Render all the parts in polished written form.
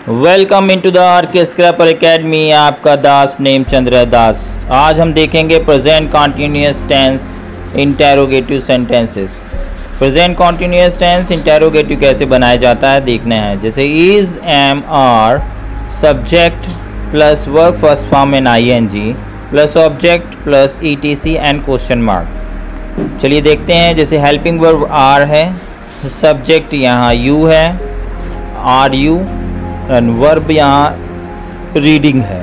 Welcome into the RK scraper academy. आपका दास name Chandra Das. आज हम देखेंगे present continuous tense interrogative sentences. Present continuous tense interrogative कैसे बनाया जाता है देखना है। जैसे is, am, are, subject plus verb first form and ING plus object plus etc and question mark. चलिए देखते हैं। जैसे हेल्पिंग वर्ब आर है, सब्जेक्ट यहाँ यू है, आर यू, एंड वर्ब यहाँ रीडिंग है।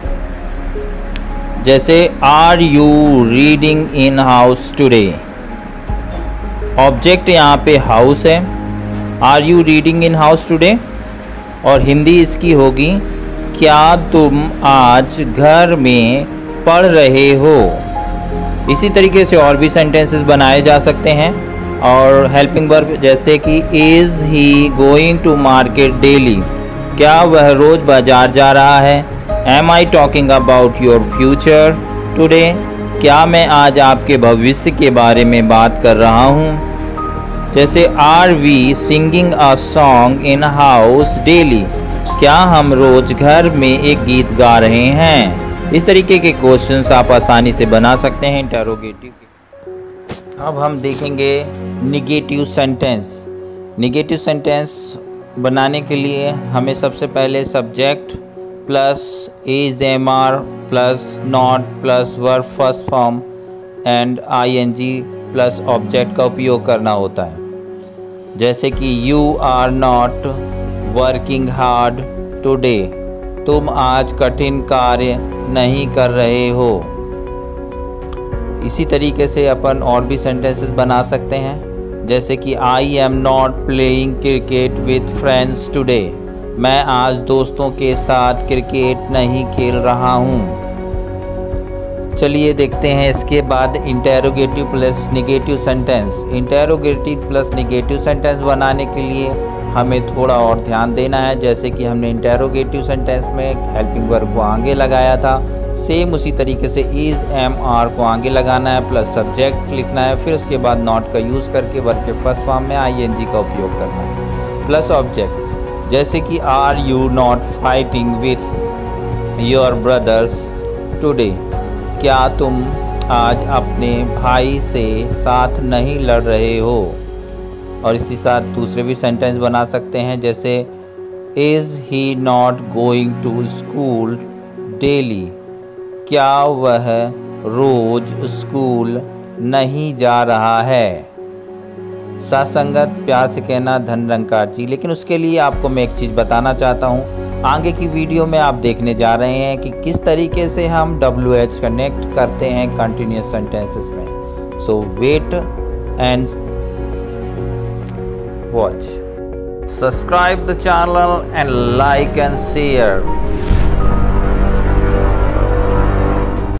जैसे are you reading in house today. Object यहाँ पे हाउस है, are you reading in house today, और हिंदी इसकी होगी क्या तुम आज घर में पढ़ रहे हो। इसी तरीके से और भी सेंटेंसेस बनाए जा सकते हैं। और हेल्पिंग वर्ब जैसे कि is he going to market daily, क्या वह रोज़ बाजार जा रहा है। Am I talking about your future today, क्या मैं आज आपके भविष्य के बारे में बात कर रहा हूँ। जैसे are we singing a song in house daily, क्या हम रोज़ घर में एक गीत गा रहे हैं। इस तरीके के क्वेश्चंस आप आसानी से बना सकते हैं इंटेरोगेटिव के। अब हम देखेंगे निगेटिव सेंटेंस। निगेटिव सेंटेंस बनाने के लिए हमें सबसे पहले subject plus is, am, are plus not plus verb first form and ING plus object का उपयोग करना होता है। जैसे कि you are not working hard today, तुम आज कठिन कार्य नहीं कर रहे हो। इसी तरीके से अपन और भी सेंटेंसेस बना सकते हैं। जैसे कि I am not playing cricket with friends today, मैं आज दोस्तों के साथ क्रिकेट नहीं खेल रहा हूँ। चलिए देखते हैं इसके बाद interrogative plus negative sentence. Interrogative plus negative sentence बनाने के लिए हमें थोड़ा और ध्यान देना है। जैसे कि हमने इंटेरोगेटिव सेंटेंस में हेल्पिंग वर्ब को आगे लगाया था, सेम उसी तरीके से इज़, एम, आर को आगे लगाना है, प्लस सब्जेक्ट लिखना है, फिर उसके बाद नॉट का यूज़ करके वर्ब के फर्स्ट फॉर्म में आईएनजी का उपयोग करना है, प्लस ऑब्जेक्ट। जैसे कि are you not fighting with your brothers today, क्या तुम आज अपने भाई से साथ नहीं लड़ रहे हो। और इसी साथ दूसरे भी सेंटेंस बना सकते हैं। जैसे is he not going to school daily, क्या वह रोज़ स्कूल नहीं जा रहा है। साथ संगत प्यार से कहना धन रंकार जी। लेकिन उसके लिए आपको मैं एक चीज़ बताना चाहता हूँ। आगे की वीडियो में आप देखने जा रहे हैं कि किस तरीके से हम WH कनेक्ट करते हैं कंटिन्यूअस सेंटेंसेस में। So wait and watch. Subscribe the channel and like and share.